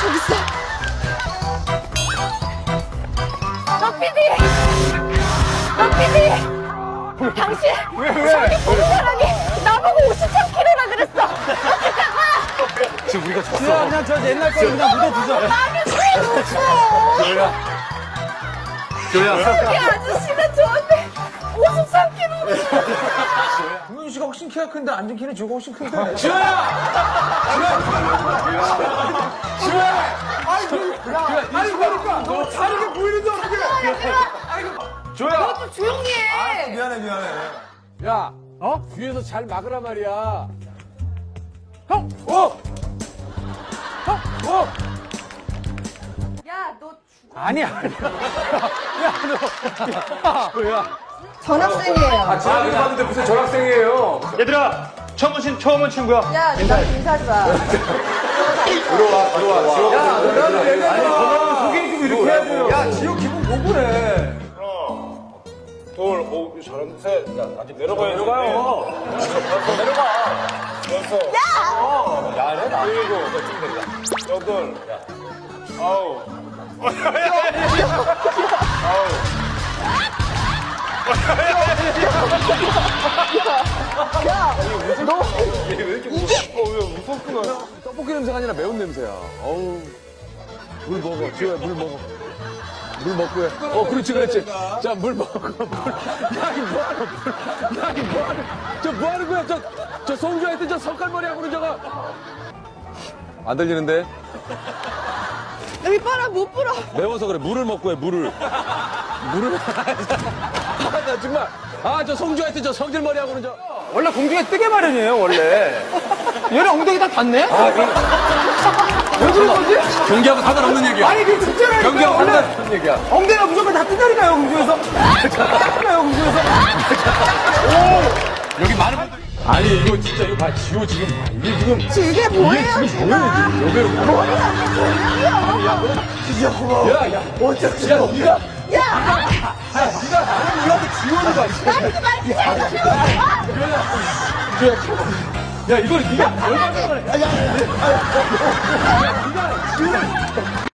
저기 있어. 너 PD! 당신 저기 보는 사람이 나보고 53kg라 그랬어. 어떡할 거야? 지금 우리가 졌어. 지효야, 그냥 저 옛날 거 그냥 묻어두자. 나는 왜 묻혀? 지효야. 여기 아저씨는 저한테 53kg. 동현 씨가 훨씬 키가 큰데 앉은 키는 지효가 훨씬 큰데. 지효야! 아니 그러니까 너 다르게 보이는데 어떻게? 지효야! 너도 조용히 해. 미안해. 야, 뒤에서 잘 막으라 말이야. 형! 야, 너 아니야. 야, 전학생이에요. 제가 안 봤는데 무슨 전학생이에요. 얘들아, 처음 온 친구야. 야, 나 인사하지 마. 들어와. 지효. 나도 얘가 소개해주고 이렇게 해야 돼요. 야, 지효 기분 뭐 그래? 둘, 오, 잘하는 셋. 야, 아직 내려가야지. 내려가요. 내려가. 여섯. 야! 야, 일곱. 좀 된다. 여덟. 아홉. 떡볶이 냄새가 아니라 매운 냄새야. 어우. 물 먹어. 지효야, 물 먹어. 물 먹고 해. 그렇지. 자, 물 먹어. 물. 야, 이 뭐하는, 야, 이 뭐하는, 저 뭐하는 거야? 저 송주한테 저 석갈머리 하고는 저거. 안 들리는데? 여기 봐라, 못 불어. 매워서 그래. 물을 먹고 해, 물을. 나 정말. 저 송주한테 저 성질머리 하고는 저. 원래 공중에 뜨게 마련이에요, 원래. 얘는 엉덩이 다 닿네? 왜 그런 거지? 경기하고 상관없는 얘기야. 아니, 그 진짜라니까. 경기하고 원래 상관없는 얘기야. 엉덩이가 무조건 다 뜨다니까요, 공중에서. 뜨다니까요, 공중에서. 여기 많은 분들이. 아니, 이거 진짜, 이거 봐. 지효 지금 봐. 이게 지금. 이게 뭐예요, 이게 지금 보여야지. 여배로. 진짜 고마워. 야. 어쩌지? 야, 니가. 야! 니가 지효를 봐. 야, 이걸 니가 얼마나. 야, 니가 지효를.